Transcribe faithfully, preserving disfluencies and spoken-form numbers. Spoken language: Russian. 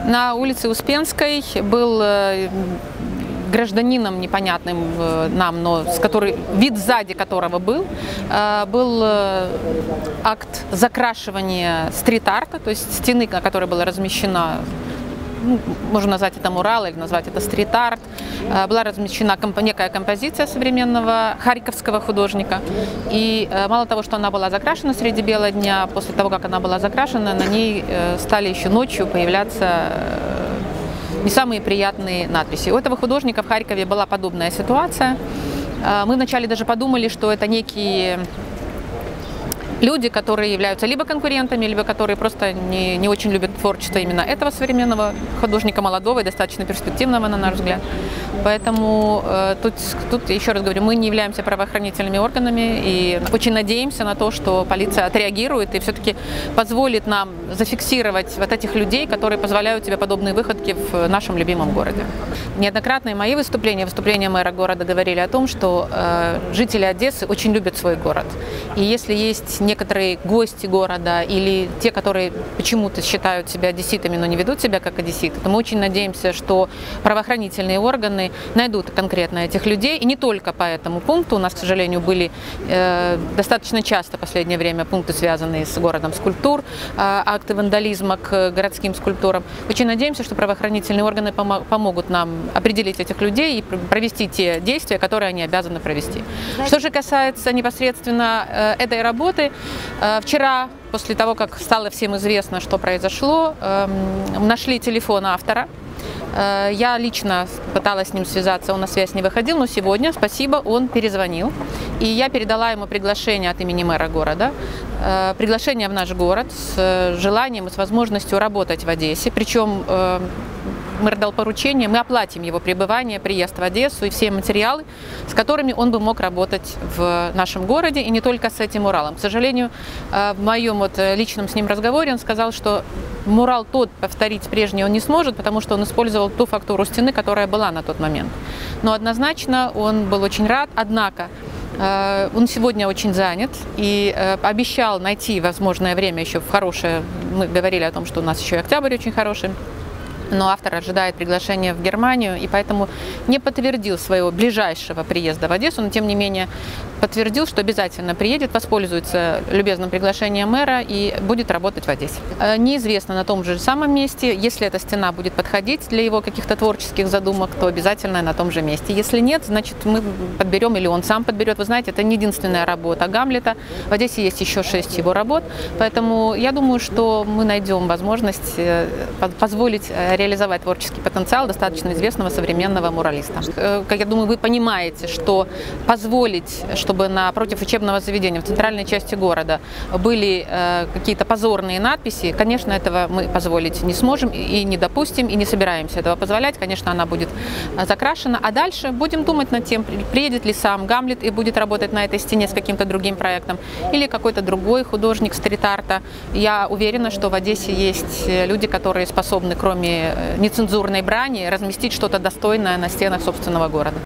На улице Успенской был гражданином непонятным нам, но с который, вид сзади которого был, был акт закрашивания стрит-арта, то есть стены, на которой была размещена, ну, можно назвать это мурал или назвать это стрит-арт. Была размещена комп некая композиция современного харьковского художника. И мало того, что она была закрашена среди бела дня, после того, как она была закрашена, на ней стали еще ночью появляться не самые приятные надписи. У этого художника в Харькове была подобная ситуация. Мы вначале даже подумали, что это некие люди, которые являются либо конкурентами, либо которые просто не, не очень любят творчество именно этого современного художника, молодого и достаточно перспективного, на наш взгляд. Поэтому э, тут, тут, еще раз говорю, мы не являемся правоохранительными органами и очень надеемся на то, что полиция отреагирует и все-таки позволит нам зафиксировать вот этих людей, которые позволяют себе подобные выходки в нашем любимом городе. Неоднократно и мои выступления, выступления мэра города говорили о том, что э, жители Одессы очень любят свой город. И если есть некоторые гости города или те, которые почему-то считают себя одесситами, но не ведут себя как одесситы, то мы очень надеемся, что правоохранительные органы найдут конкретно этих людей. И не только по этому пункту. У нас, к сожалению, были э, достаточно часто в последнее время пункты, связанные с городом скульптур, э, акты вандализма к городским скульптурам. Очень надеемся, что правоохранительные органы пом помогут нам определить этих людей и провести те действия, которые они обязаны провести. Что же касается непосредственно э, этой работы, вчера, после того, как стало всем известно, что произошло, нашли телефон автора. Я лично пыталась с ним связаться, он на связь не выходил, но сегодня, спасибо, он перезвонил. И я передала ему приглашение от имени мэра города, приглашение в наш город с желанием и с возможностью работать в Одессе. Причем мэр дал поручение, мы оплатим его пребывание, приезд в Одессу и все материалы, с которыми он бы мог работать в нашем городе, и не только с этим муралом. К сожалению, в моем вот личном с ним разговоре он сказал, что мурал тот повторить прежний он не сможет, потому что он использовал ту фактуру стены, которая была на тот момент. Но однозначно он был очень рад, однако он сегодня очень занят и обещал найти возможное время еще в хорошее, мы говорили о том, что у нас еще и октябрь очень хороший, но автор ожидает приглашения в Германию, и поэтому не подтвердил своего ближайшего приезда в Одессу, но тем не менее подтвердил, что обязательно приедет, воспользуется любезным приглашением мэра и будет работать в Одессе. Неизвестно на том же самом месте, если эта стена будет подходить для его каких-то творческих задумок, то обязательно на том же месте. Если нет, значит мы подберем или он сам подберет. Вы знаете, это не единственная работа Гамлета. В Одессе есть еще шесть его работ, поэтому я думаю, что мы найдем возможность позволить реализовать творческий потенциал достаточно известного современного муралиста. Как я думаю, вы понимаете, что позволить, чтобы напротив учебного заведения в центральной части города были э, какие-то позорные надписи, конечно, этого мы позволить не сможем и не допустим, и не собираемся этого позволять. Конечно, она будет закрашена, а дальше будем думать над тем, приедет ли сам Гамлет и будет работать на этой стене с каким-то другим проектом, или какой-то другой художник стрит-арта. Я уверена, что в Одессе есть люди, которые способны, кроме нецензурной брани, разместить что-то достойное на стенах собственного города.